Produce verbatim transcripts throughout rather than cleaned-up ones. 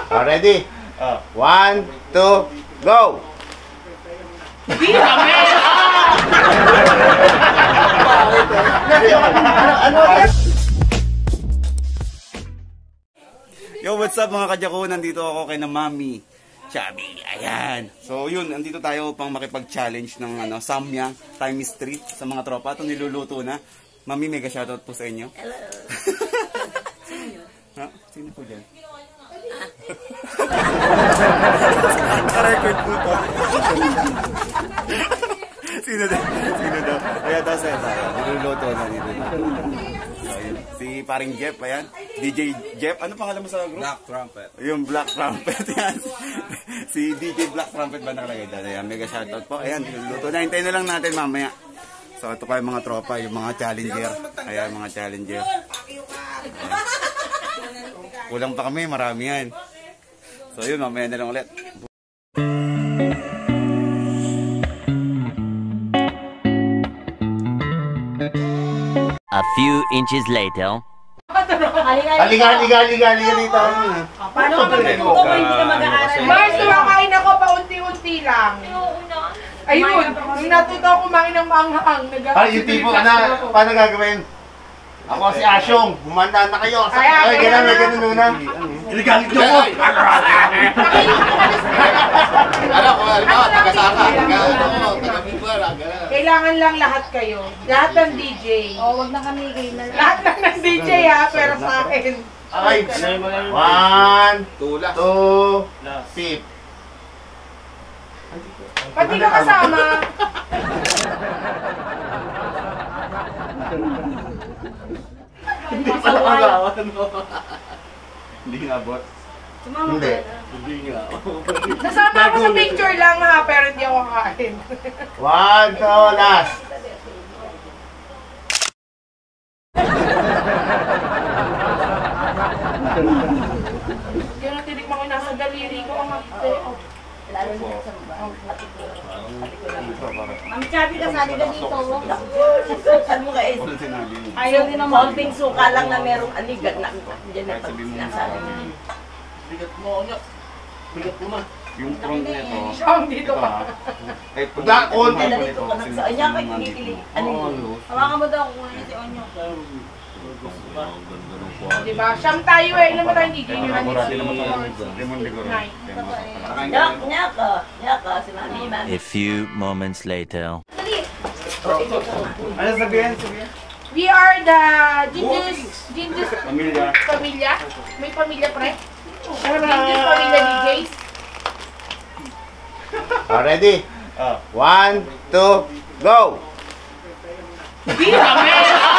Oh, ready? Oh. One, two, go! Di kami! Yo, what's up mga kadyako? Nandito ako kay na Mami Chubby. Ayan. So yun, nandito tayo upang makipag-challenge ng ano, Samyang times three sa mga tropa. Ito niluluto na. Mami, mega shoutout po sa inyo. Hello. Sino yun? Ha? Sino po dyan? Naka-record po to. Sino daw? Sino daw? Ayan daw sa ito. Niluluto na dito. Si paring Jeff, ayan. D J Jeff. Ano pangalan mo sa group? Black Trumpet. Yung Black Trumpet, yan. Si D J Black Trumpet ba nakalagay dyan? Ayan, mega shoutout po. Ayan, niluluto na. Hintayin na lang natin mamaya. So, ito pa yung mga tropa, yung mga challenger. Ayan, mga challenger. Ayan. Kulang pa kami, marami yan. So, yun, mamaya na lang ulit. A few inches later. Halika, halika, halika, halika dito. Paano ka magtututo kung hindi ka mag-aaral? Mars, kumakain ako paunti-unti lang. Ayun, nung natuto ako kumain ng maanghang. Ay, yung tipo, ano, paano gagawin? Ako si Asyong, bumanda na kayo. Ay, ay, gano'n, may gano'n muna. Iligalit nyo ko! Ano ko, ano, taga-saka, taga-bibara, gano'n. Kailangan lang lahat kayo. Lahat ng D J. Oo, wag na kami kayo na. Lahat lang ng D J ha, pero sa akin. Okay, one, Tula. two, sip. Pati ka kasama. Hindi pa nakagawan mo. Hindi nga, bot. Sumama Hindi. ka na. Hindi nga. Nasama ako sa picture lang ha, pero hindi ako kakain. One, two, last. Yung natilikman ko nasa daliri ko, ang hapte. Lalo na sa baba. Ma'am Chubby, kasali ka dito. Ano mo guys? Ayaw din ng mounting suka lang na merong aligat na. Diyan na pag sinasabi mo. Bigat mo, ano? Bigat mo ma. Yung front nito. Siyang dito pa. Eh, pagka konti. Kaya dito ka nag sa anya kay kinikili. Ano mo? Hawakan mo daw kung ano si Onyo. Diba? Siyang tayo eh. Ilan ba tayong D J nyo na dito? Lemon liguro. Nine. Nyak, nyaka. Nyaka, si Mami, Mami. A few moments later. Ano sabihin? Sabihin? We are the Ginges, Ginges Pamilya. Pamilya. May pamilya pre. Ginges Pamilya D Js. Oh, ready? One, two, go! Di kami!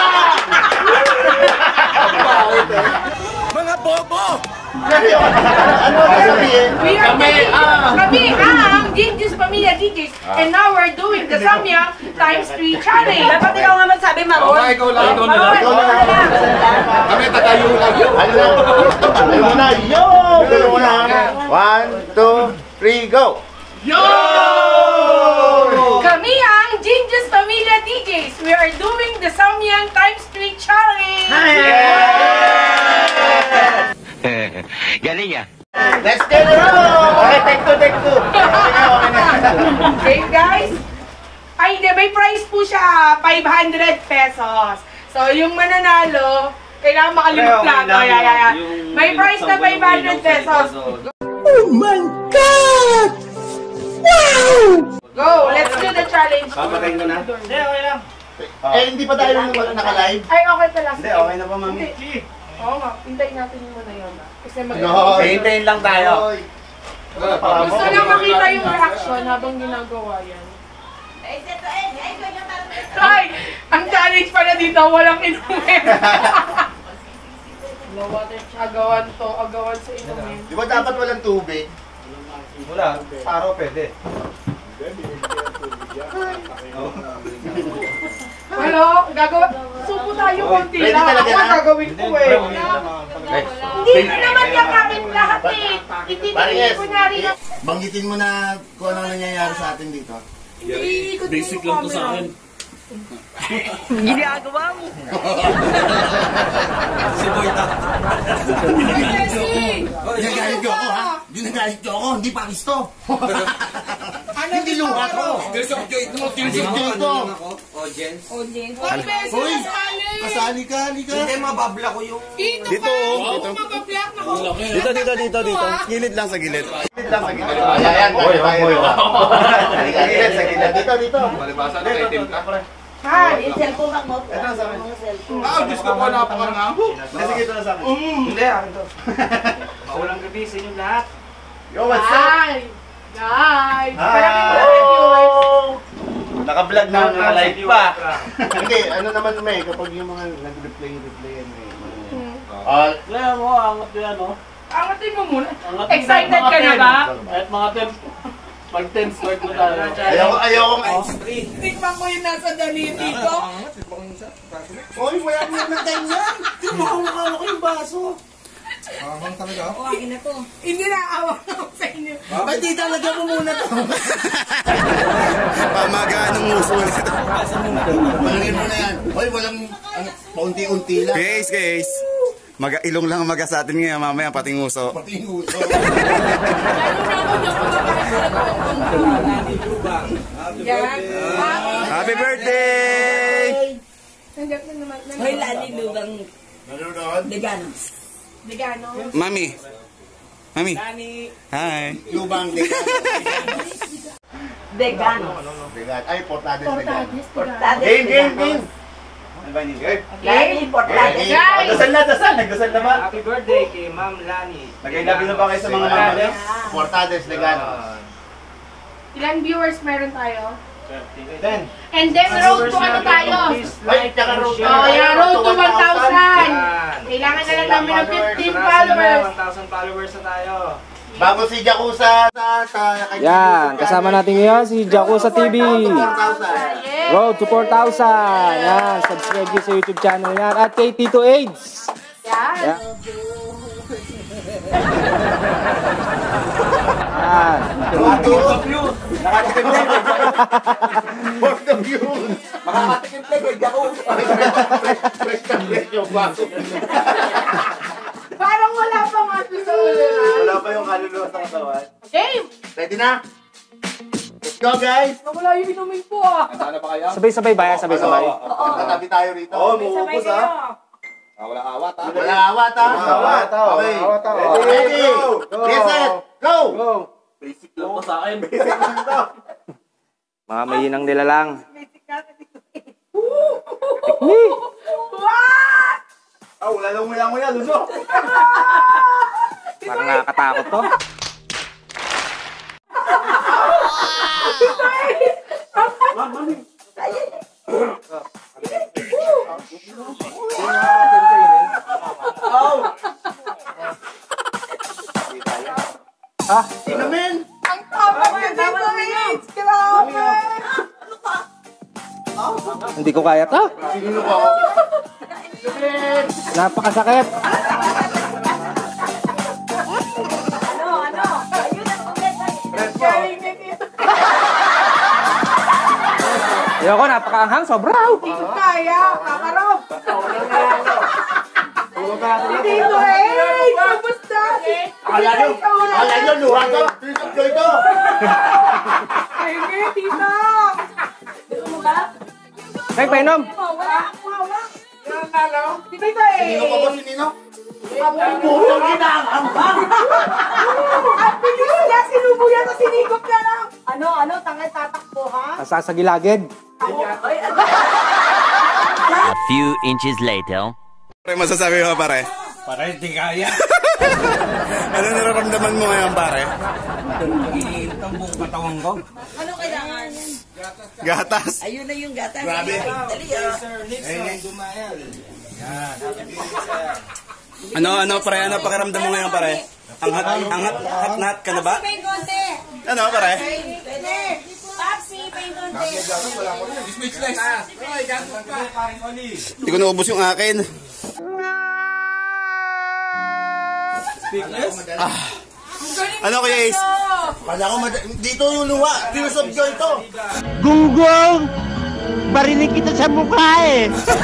Mga bobo! Ano ba sabihin? We are kami ang kami ang Ginges Pamilya D Js. And now we're doing the Samyang times three challenge. Dapat ikaw nga magsabi, Maron. Okay, ikaw lang. Ikaw na lang. Ikaw na lang. Kami tagayo lang. Ano lang? Ano muna? Yo! Ano muna? One, two, three, go! Yo! Kami ang Ginges Pamilya D Js. We are doing the Samyang times three challenge. Galing ya. Let's get it on! Okay, take two, take two. Okay na, okay na. Okay guys? Ay, hindi. May prize po siya. five hundred pesos. So, yung mananalo, kailangan makalimut plato. Yeah, yeah, yeah. May prize na five hundred pesos. Oh my God! Wow! Go! Let's do the challenge. Papatayin ko na? Hindi, okay lang. Eh, hindi pa tayo naka-live? Ay, okay pala. Hindi, okay na pa, mami. Oo nga, hintayin natin yung muna yun. Kasi mag- No, hintayin lang tayo. Gusto lang makita yung reaction habang ginagawa yan. Ay! Ang challenge pala dito, walang inumin. Agawan to, agawan sa inumin. Di ba dapat walang tubig? Wala. Araw pwede. Hello? Gagawa? Supo tayo konti Ready lang. talaga Ako na? gagawin ko eh. Hindi ko naman kakapit lahat eh. Hindi ko nyari na. Banggitin mo na kung ano nangyayari sa atin dito. Basic lang to sa akin. Ginagawa mo. Si Boyta. Ginagalit niyo ako, ha? Ginagalit niyo ako, hindi pa gusto. Ano Hindi luha ko. There's a joy ito. There's a joy ito. Audience. one peso Uy, kasali. kasali ka, halika. Hindi, mababla ko yung... Dito, Dito, pa. oh. Dito. Mabablock na ko. Dito, dito, dito, dito. Gilid lang sa gilid. Gilid lang sa gilid. Ayan, boy, boy. Halika, gilid sa gilid. Dito, dito. Malibasa na kay Tim ka. Hi. Yung cellphone lang mo. Ito na sa akin. Ah, Diyos ko po, napakangam. Sige, ito na sa akin. Hindi, akin to. Maulang gabi sa inyo lahat. Yo, what's up? Hi. Guys. Hi. Parang mga viewers. Naka-vlog na, naka-live pa. Hindi, ano naman may, kapag yung mga nag-replay, replay yan may. Ah, Kaya mo, angat yan, no? Angatin mo muna. Angat Excited ka na ba? Kahit mga ten, pag ten start mo tayo. ayoko, ayoko nga. Tikman mo yung nasa daliri ko. Oy, wala mo na ganyan! Tumawak ko yung baso! Hindi na awa ako sa inyo. Ay, di talaga mo muna to! Pamagaan ng muso nito. Palagyan mo na yan. Oy, walang, ano, paunti-unti lang. Guys, guys. Mag-ilong lang maga sa atin ngayon, mamaya pati nguso. Pati yung uso. Yan. Happy birthday! Nandiyan na naman. Hoy, lali lugang Nanonood? veganos. Vegano. Mami. Mami. Hi. Lubang degan. Veganos. Degan. Ay, portades degan. Portades Game, game, veganos. game. Ano ba yun? Game? Lali, portades. Guys! Dasal na, dasal. Nagdasal na ba? Happy birthday kay Ma'am Lani. Nag-ilabi na ba kayo sa mga nanay? Portades degan. Ilan viewers meron tayo? Ten. And then road to ano tayo? Ay, tsaka road to Oh, yeah, road to one thousand. Yan. Kailangan na lang namin ng fifteen followers. one thousand followers na tayo. Bago si Jacusa sa... sa Yan, kasama natin ngayon si Jacusa T V. four thousand. Yeah. Road to four thousand. Yan, subscribe nyo sa YouTube channel yan. At kay Tito AIDS. Yan. Yan. Yan. Nakatikim na. For the views. Makakatikim na. Kaya ako. Fresh na fresh yung baso. Parang wala pang episode. Wala pa yung kaluluwa sa katawan. Game! Ready na? Let's go, guys! Nawala yung inumin po ah. Saan na pa kaya? Sabay-sabay ba yan? Sabay-sabay. Katabi tayo rito. Oo, Sabay muubos kayo. ha. Wala awat ha. Wala awat, ha? Wala awat, ha. Okay. Awat, ha. Ready? Go. Get set, go! Basic lang po Sa akin. Mga mahinang nila lang. What? Ah, wala lang nguya-nguya. Luso. Parang nakakatakot to. Ha? Inumin! Ang tama ka dito, mates! Grabe! Hindi ko kaya to. Sinino ko? Napakasakit. Ano, ano? Ayun ang ulit. Galing na dito. Ayoko, napakaanghang. Sobra. Hindi ko kaya. Kakarop. Dito eh! Kamusta? Akala nyo, akala nyo, luha ka! Pinisap ko ito! Ay, nga, tita! Hey, painom. Wala, wala. Yan, ano? Dito eh! Sinino ko ba, sinino? Putong ina ang ambang. Ang bilis niya! Sinubo yan sa sinigop na lang! Ano, ano? Tangay tatakbo, ha? Nasasagilagid. A few inches later. Pare, masasabi mo pare? Para hindi kaya. Ano nararamdaman mo ngayon pare? Iinit ang buong katawan ko. Ano kailangan yan? Gatas. Ayun na yung gata. Grabe. Dali, ah. Sir Nixon Dumael. Yan. Ano, ano pare? Ano pakiramdam mo ngayon pare? Angat, angat, hat-nat ka na ba? May konti. Ano pare? Pwede. Papsi, may konti. Speechless. Ay, ganun pa. Paring Oli. Hindi ko naubos yung akin. Speechless? Ano kaya Ace? Kala ko, mad- dito yung luha! Pinisap ko ito! Gunggong! Barinig kita sa mukha eh.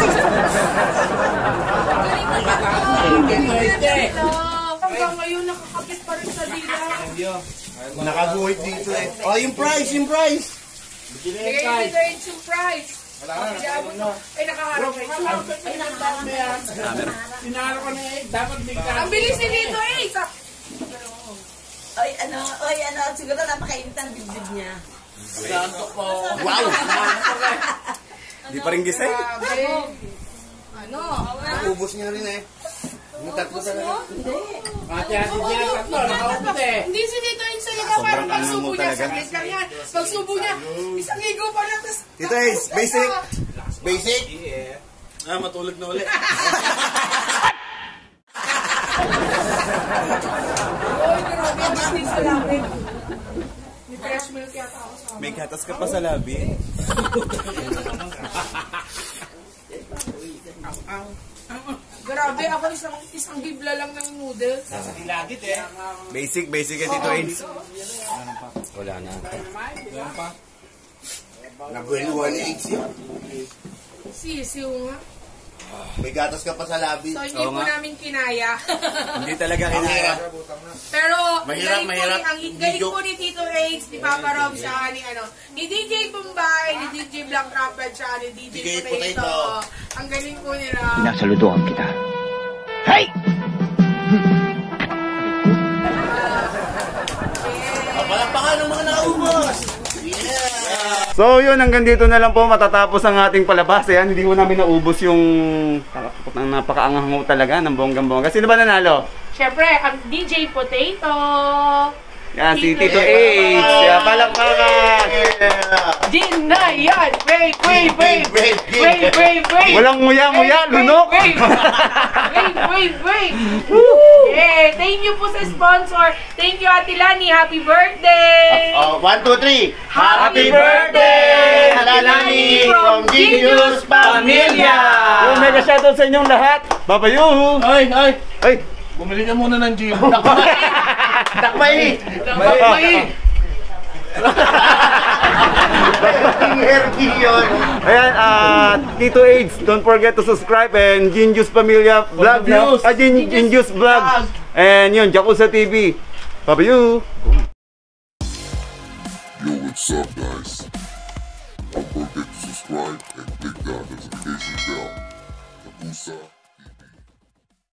Hanggang ngayon nakakapit pa rin sa dila. Nakaguhit dito eh. Oh, yung price, yung price. Bigay dito yung price. Ay, nakaharap na ito. Ay, nakaharap na yan. Sinaro ko na eh. Dapat bigla. Ang bilis ni dito eh. Sa- Oy, ano, oy, ano, siguro napakainit ang dibdib niya. Santo ko. Wow! Di pa rin gisay. Grabe. Ano? Ubus niya rin eh. Yung tatlo talaga. Ate-ate niya tatlo. Nakaupit eh. Hindi si Tito yung salita. Parang pagsubo niya. Saglit lang yan. Pagsubo niya. Isang higo pa lang. tas- Tito Ace, basic. Basic. Ah, matulog na ulit. Oy, grabe. Hindi sa labi. May fresh milk yata ako sa May gatas ka pa sa labi. Grabe, ako isang isang bibla lang ng noodles. Ilagit eh. Basic, basic yan Tito Ace. Wala na. Nagwelwa ni Ace yun. Sisiw nga. May gatas ka pa sa labi. So, hindi Oo po nga. namin kinaya. Hindi talaga kinaya. Pero, Mahirap, galing mahirap. po ni, ang galing Video. po ni Tito Ace, ni Papa Rob, siya ni ano, ni D J Bombay, ni D J Black Trumpet, siya ni D J D J Potato. Potato. Ang galing po nila. Nasaludohan kita. Hey! Palakpakan ng mga naubos. Yeah! So yun, hanggang dito na lang po matatapos ang ating palabas. Ayan, hindi ko namin naubos yung ang napakaanghang ho talaga ng bonggang-bongga. Sino ba nanalo? Siyempre, ang D J Potato. Yan, si Tito Ace. Yan, palakpakan. Gin na yan! Wait, wait, wait! Wait, Wait, wait, wait! Walang nguya-nguya, Wait, lunok. Wait, wait, wait, wait! Yeah, thank you po sa sponsor. Thank you, Ate Lani. Happy birthday! Oh, one, two, three. Happy birthday, Halalani from Genius Pamilya. Yung mega shoutout sa inyong lahat. Babayu. Ay, ay. Ay, Bumili ka muna ng gym. Takmay! Takmay! Herky yun. ayan, ah, Tito Ace, don't forget to subscribe and Genius Pamilya Vlog. views. Ah, Gin Genius Vlog. And yun, Jacusa T V. Babayu. Yo, what's up, guys? Don't forget to subscribe and click the notification bell. Jacusa.